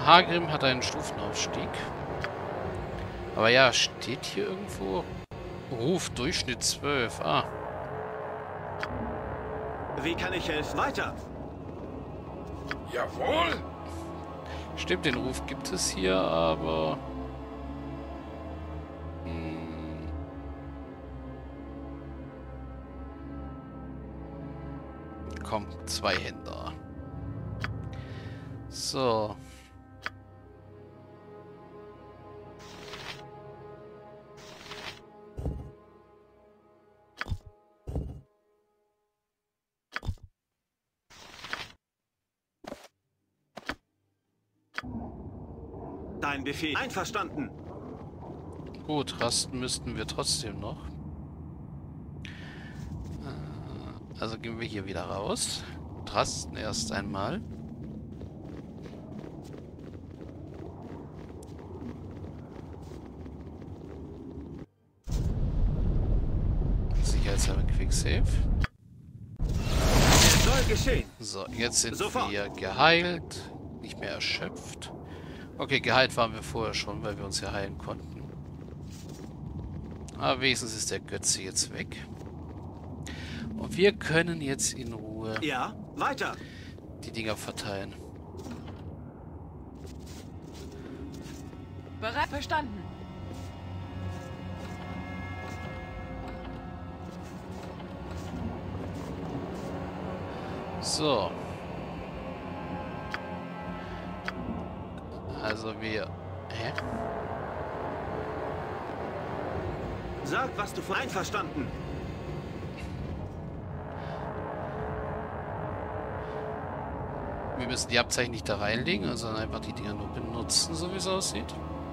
Hagrim hat einen Stufenaufstieg. Aber ja, steht hier irgendwo... Ruf Durchschnitt 12. Ah. Wie kann ich helfen? Weiter! Jawohl! Stimmt, den Ruf gibt es hier, aber... Komm, 2 Händler. So. Dein Befehl. Einverstanden. Gut, rasten müssten wir trotzdem noch. Also gehen wir hier wieder raus. Und rasten erst einmal. Sicherheitshalber Quicksave. Es soll geschehen. So, jetzt sind Sofort. wir geheilt. Nicht mehr erschöpft. Okay, geheilt waren wir vorher schon, weil wir uns ja heilen konnten. Aber wenigstens ist der Götze jetzt weg. Und wir können jetzt in Ruhe Ja, weiter. die Dinger verteilen. Bereit, verstanden. So. Also wir... Hä? Sag, was du vor. Einverstanden. Wir müssen die Abzeichen nicht da reinlegen, sondern einfach die Dinger nur benutzen, so wie es aussieht.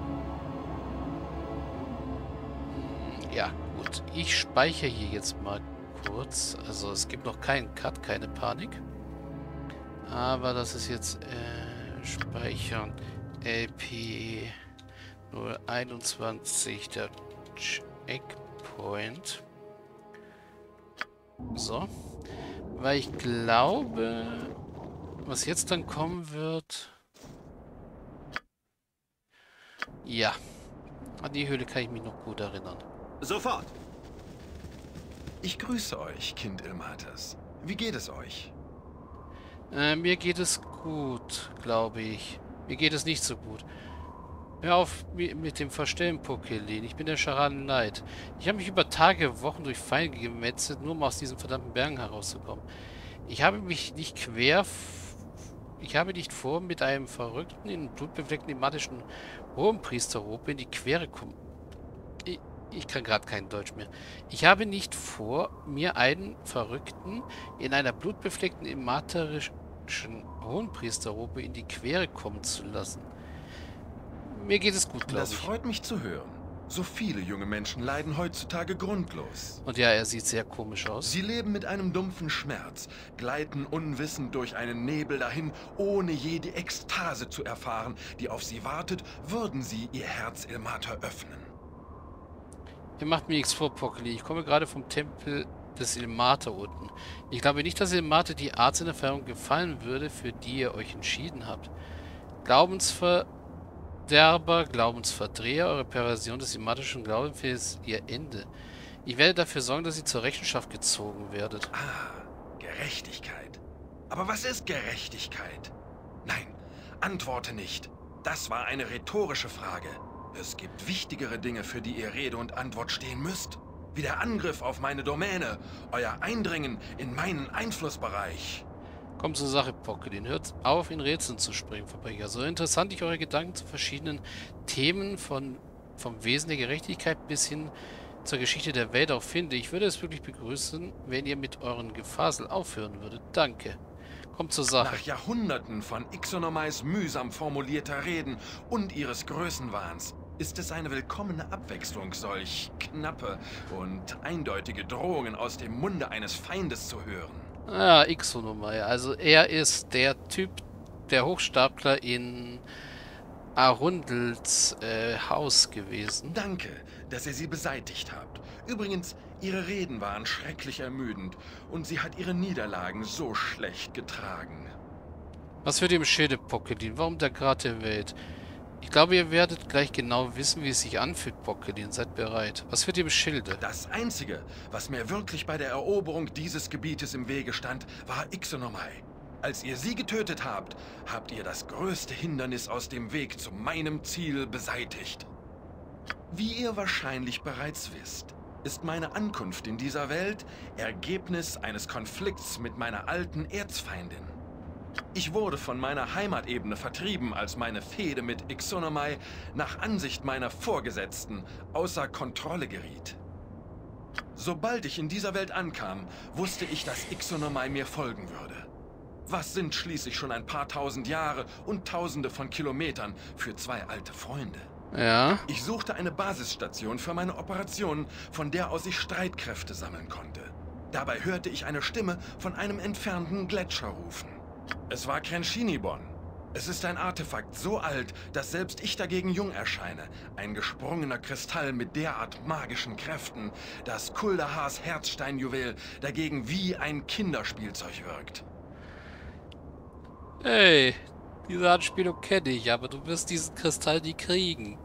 Ja, gut. Ich speichere hier jetzt mal kurz. Also es gibt noch keinen Cut, keine Panik. Aber das ist jetzt speichern. LP 021, der Checkpoint. So. Weil ich glaube, was jetzt dann kommen wird... Ja. An die Höhle kann ich mich noch gut erinnern. Sofort. Ich grüße euch, Kind Ilmaters. Wie geht es euch? Mir geht es gut, glaube ich. Mir geht es nicht so gut. Hör auf mit dem Verstellen, Pokelin. Ich bin der Scharaden leid. Ich habe mich über Tage, Wochen durch Feinde gemetzelt, nur um aus diesen verdammten Bergen herauszukommen. Ich habe nicht vor, mit einem verrückten, in blutbefleckten imatischen Hohenpriesterrobe in die Quere kommen. Ich kann gerade kein Deutsch mehr. Ich habe nicht vor, mir einen Verrückten in einer blutbefleckten imaterischen Hohenpriesterrobe in die Quere kommen zu lassen. Mir geht es gut, glaube ich. Das freut mich zu hören. So viele junge Menschen leiden heutzutage grundlos. Und ja, er sieht sehr komisch aus. Sie leben mit einem dumpfen Schmerz, gleiten unwissend durch einen Nebel dahin, ohne je die Ekstase zu erfahren, die auf sie wartet, würden sie ihr Herz Ilmater öffnen. Ihr macht mir nichts vor, Pockeli. Ich komme gerade vom Tempel des Ilmater unten. Ich glaube nicht, dass Ilmater die Artsinnerfahrung gefallen würde, für die ihr euch entschieden habt. Glaubensverderber, Glaubensverdreher, eure Perversion des ilmatischen Glaubens ist ihr Ende. Ich werde dafür sorgen, dass ihr zur Rechenschaft gezogen werdet. Ah, Gerechtigkeit. Aber was ist Gerechtigkeit? Nein, antworte nicht. Das war eine rhetorische Frage. Es gibt wichtigere Dinge, für die ihr Rede und Antwort stehen müsst. Wie der Angriff auf meine Domäne, euer Eindringen in meinen Einflussbereich. Kommt zur Sache, Pokelin. Hört auf, in Rätseln zu springen, Verbrecher. So interessant ich eure Gedanken zu verschiedenen Themen vom Wesen der Gerechtigkeit bis hin zur Geschichte der Welt auch finde, ich würde es wirklich begrüßen, wenn ihr mit euren Gefasel aufhören würdet. Danke. Kommt zur Sache. Nach Jahrhunderten von Ixonomais mühsam formulierter Reden und ihres Größenwahns ist es eine willkommene Abwechslung, solch knappe und eindeutige Drohungen aus dem Munde eines Feindes zu hören. Ah, Ixonomai. Also er ist der Typ, der Hochstapler in Arundels Haus gewesen. Danke, dass ihr sie beseitigt habt. Übrigens, ihre Reden waren schrecklich ermüdend und sie hat ihre Niederlagen so schlecht getragen. Was für dem Schilde, Pokelin? Warum der Grat der Welt? Ich glaube, ihr werdet gleich genau wissen, wie es sich anfühlt, Pokelin. Seid bereit. Was für dem Schilde? Das Einzige, was mir wirklich bei der Eroberung dieses Gebietes im Wege stand, war Ixonomai. Als ihr sie getötet habt, habt ihr das größte Hindernis aus dem Weg zu meinem Ziel beseitigt. Wie ihr wahrscheinlich bereits wisst, ist meine Ankunft in dieser Welt Ergebnis eines Konflikts mit meiner alten Erzfeindin. Ich wurde von meiner Heimatebene vertrieben, als meine Fehde mit Ixonomai nach Ansicht meiner Vorgesetzten außer Kontrolle geriet. Sobald ich in dieser Welt ankam, wusste ich, dass Ixonomai mir folgen würde. Was sind schließlich schon ein paar tausend Jahre und Tausende von Kilometern für zwei alte Freunde? Ja. Ich suchte eine Basisstation für meine Operationen, von der aus ich Streitkräfte sammeln konnte. Dabei hörte ich eine Stimme von einem entfernten Gletscher rufen. Es war Krenschinibon. Es ist ein Artefakt so alt, dass selbst ich dagegen jung erscheine. Ein gesprungener Kristall mit derart magischen Kräften, dass Kuldahars Herzsteinjuwel dagegen wie ein Kinderspielzeug wirkt. Hey, diese Anspielung kenne ich, aber du wirst diesen Kristall nie kriegen.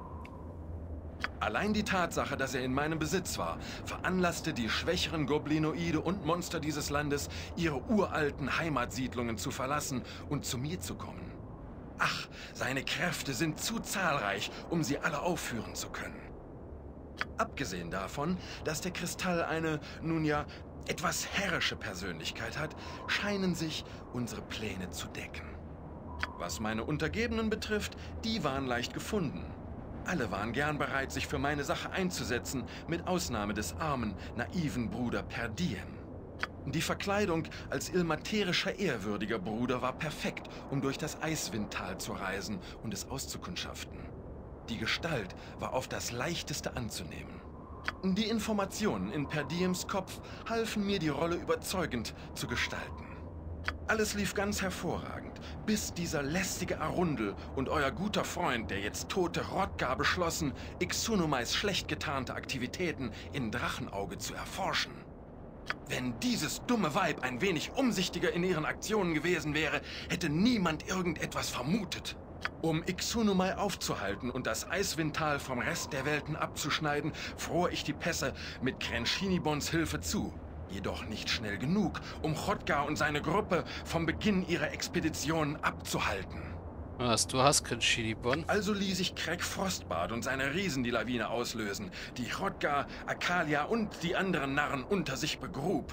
Allein die Tatsache, dass er in meinem Besitz war, veranlasste die schwächeren Goblinoide und Monster dieses Landes, ihre uralten Heimatsiedlungen zu verlassen und zu mir zu kommen. Ach, seine Kräfte sind zu zahlreich, um sie alle aufführen zu können. Abgesehen davon, dass der Kristall eine, nun ja, etwas herrische Persönlichkeit hat, scheinen sich unsere Pläne zu decken. Was meine Untergebenen betrifft, die waren leicht gefunden. Alle waren gern bereit, sich für meine Sache einzusetzen, mit Ausnahme des armen, naiven Bruder Perdiem. Die Verkleidung als ilmaterischer ehrwürdiger Bruder war perfekt, um durch das Eiswindtal zu reisen und es auszukundschaften. Die Gestalt war auf das Leichteste anzunehmen. Die Informationen in Perdiems Kopf halfen mir, die Rolle überzeugend zu gestalten. Alles lief ganz hervorragend, bis dieser lästige Arundel und euer guter Freund, der jetzt tote Rodgar, beschlossen, Ixonomais schlecht getarnte Aktivitäten in Drachenauge zu erforschen. Wenn dieses dumme Weib ein wenig umsichtiger in ihren Aktionen gewesen wäre, hätte niemand irgendetwas vermutet. Um Ixonomai aufzuhalten und das Eiswindtal vom Rest der Welten abzuschneiden, fror ich die Pässe mit Krenschinibons Hilfe zu. Jedoch nicht schnell genug, um Rodgar und seine Gruppe vom Beginn ihrer Expedition abzuhalten. Was, du hast Krenschinibon? Also ließ ich Craig Frostbart und seine Riesen die Lawine auslösen, die Rodgar, Akalia und die anderen Narren unter sich begrub.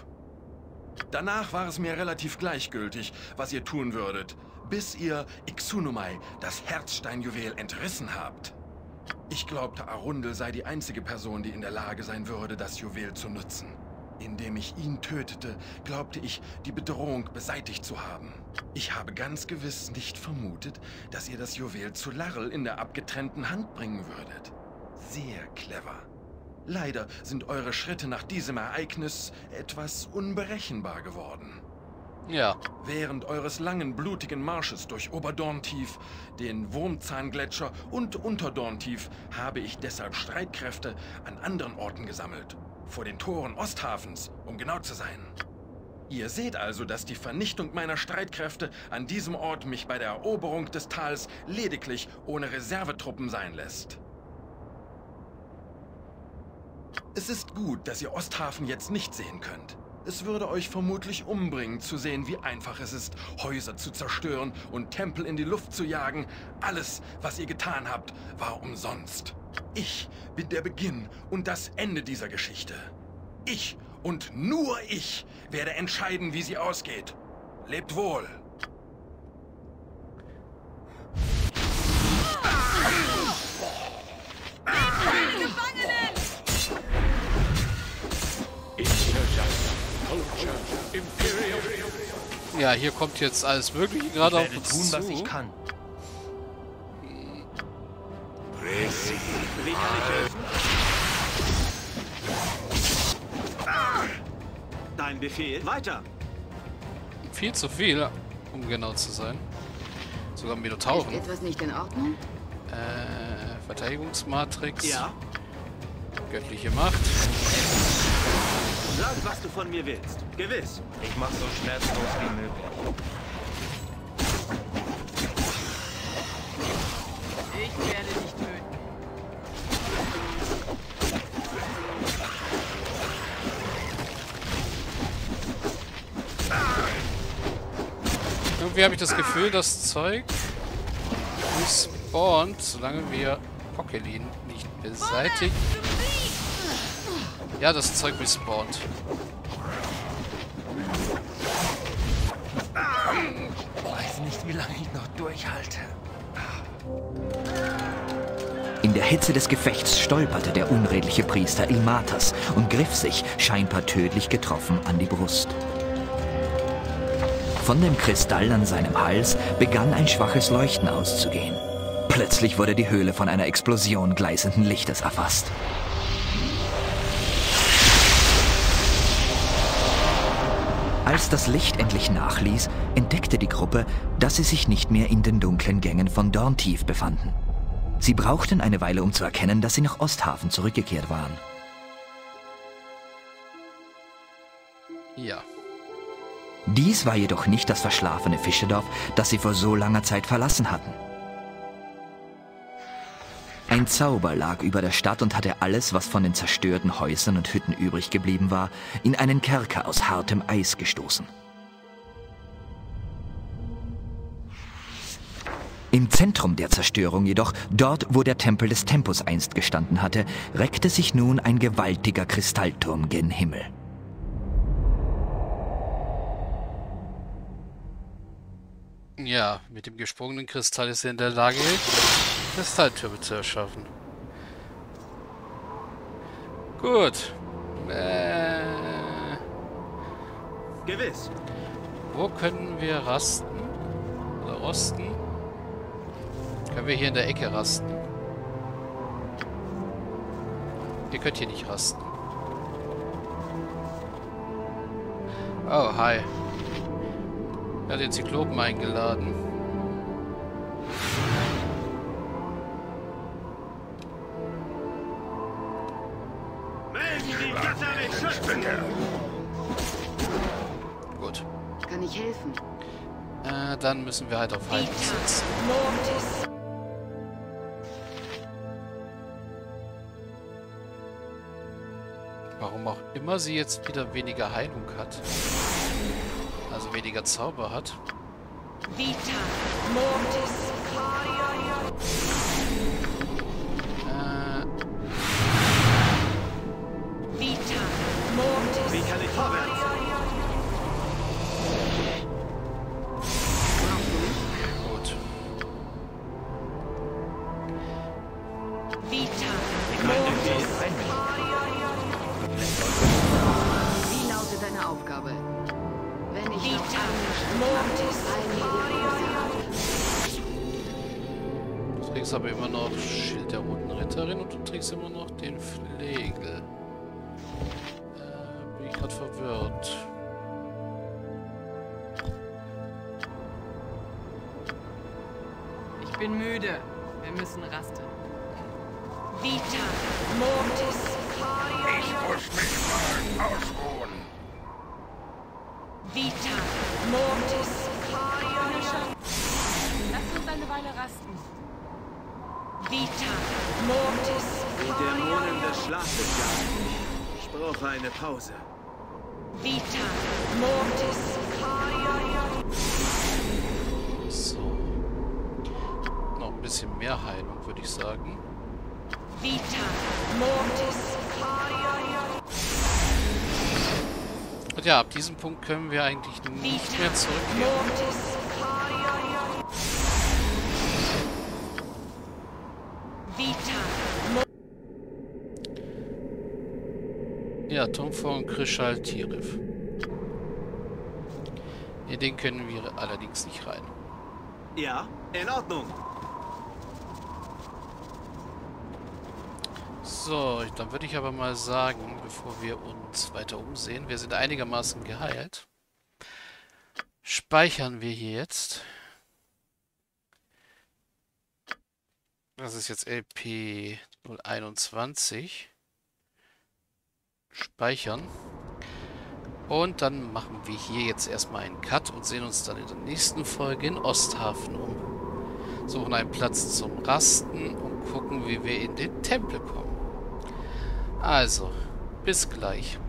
Danach war es mir relativ gleichgültig, was ihr tun würdet, bis ihr Ixonomai das Herzsteinjuwel entrissen habt. Ich glaubte, Arundel sei die einzige Person, die in der Lage sein würde, das Juwel zu nutzen. Indem ich ihn tötete, glaubte ich, die Bedrohung beseitigt zu haben. Ich habe ganz gewiss nicht vermutet, dass ihr das Juwel zu Larl in der abgetrennten Hand bringen würdet. Sehr clever. Leider sind eure Schritte nach diesem Ereignis etwas unberechenbar geworden. Ja. Während eures langen, blutigen Marsches durch Oberdorntief, den Wurmzahngletscher und Unterdorntief habe ich deshalb Streitkräfte an anderen Orten gesammelt. Vor den Toren Osthafens, um genau zu sein. Ihr seht also, dass die Vernichtung meiner Streitkräfte an diesem Ort mich bei der Eroberung des Tals lediglich ohne Reservetruppen sein lässt. Es ist gut, dass ihr Osthafen jetzt nicht sehen könnt. Es würde euch vermutlich umbringen, zu sehen, wie einfach es ist, Häuser zu zerstören und Tempel in die Luft zu jagen. Alles, was ihr getan habt, war umsonst. Ich bin der Beginn und das Ende dieser Geschichte. Ich und nur ich werde entscheiden, wie sie ausgeht. Lebt wohl. Ja, hier kommt jetzt alles Mögliche gerade auf uns tun, zu. was ich kann. Wie kann ich helfen? Dein Befehl. Weiter. Viel zu viel, um genau zu sein. Sogar Ist Minotauren. etwas nicht in Ordnung? Verteidigungsmatrix. Ja. Göttliche Macht. Sag, was du von mir willst. Gewiss. Ich mach so schmerzlos wie möglich. Irgendwie habe ich das Gefühl, das Zeug respawnt, solange wir Pokelin nicht beseitigen. Ja, das Zeug respawnt. Ich weiß nicht, wie lange ich noch durchhalte. In der Hitze des Gefechts stolperte der unredliche Priester Ilmatas und griff sich, scheinbar tödlich getroffen, an die Brust. Von dem Kristall an seinem Hals begann ein schwaches Leuchten auszugehen. Plötzlich wurde die Höhle von einer Explosion gleißenden Lichtes erfasst. Als das Licht endlich nachließ, entdeckte die Gruppe, dass sie sich nicht mehr in den dunklen Gängen von Dorntief befanden. Sie brauchten eine Weile, um zu erkennen, dass sie nach Osthafen zurückgekehrt waren. Ja. Dies war jedoch nicht das verschlafene Fischerdorf, das sie vor so langer Zeit verlassen hatten. Ein Zauber lag über der Stadt und hatte alles, was von den zerstörten Häusern und Hütten übrig geblieben war, in einen Kerker aus hartem Eis gestoßen. Im Zentrum der Zerstörung jedoch, dort wo der Tempel des Tempus einst gestanden hatte, reckte sich nun ein gewaltiger Kristallturm gen Himmel. Ja, mit dem gesprungenen Kristall ist er in der Lage, Kristalltürme zu erschaffen. Gut. Gewiss. Wo können wir rasten? Oder rosten? Können wir hier in der Ecke rasten? Ihr könnt hier nicht rasten. Oh, hi. Er hat den Zyklopen eingeladen. Melden die Götter mit Schützen! Gut. Kann ich helfen? Dann müssen wir halt auf Halten setzen. Warum auch immer sie jetzt wieder weniger Heilung hat. Also weniger Zauber hat. Vita Mortis. Vita Mortis. Wie kann ich vorwärts? Gut. Vita Mein Mortis. Befehl. Wie lautet deine Aufgabe? Wenn ich Vita Mortis. Du trägst aber immer noch Schild der Roten Ritterin und du trägst immer noch den Flegel. Bin ich gerade verwirrt. Ich bin müde. Wir müssen rasten. Vita Mortis. Ich muss mich mal ausruhen. Vita Mortis. Lass uns eine Weile rasten. Vita Mortis. Die Dämonen des Schlafes jagen mich. Ich brauche eine Pause. Vita Mortis. So. Noch ein bisschen mehr Heilung, würde ich sagen. Vita Mortis. Und ja, ab diesem Punkt können wir eigentlich nicht mehr zurückgehen. Mortis. Vita Ja, Turm von Krishal Tirith. In den können wir allerdings nicht rein. Ja, in Ordnung. So, dann würde ich aber mal sagen, bevor wir uns weiter umsehen, wir sind einigermaßen geheilt. Speichern wir hier jetzt. Das ist jetzt LP 021. Speichern. Und dann machen wir hier jetzt erstmal einen Cut und sehen uns dann in der nächsten Folge in Osthafen um. Suchen einen Platz zum Rasten und gucken, wie wir in den Tempel kommen. Also, bis gleich.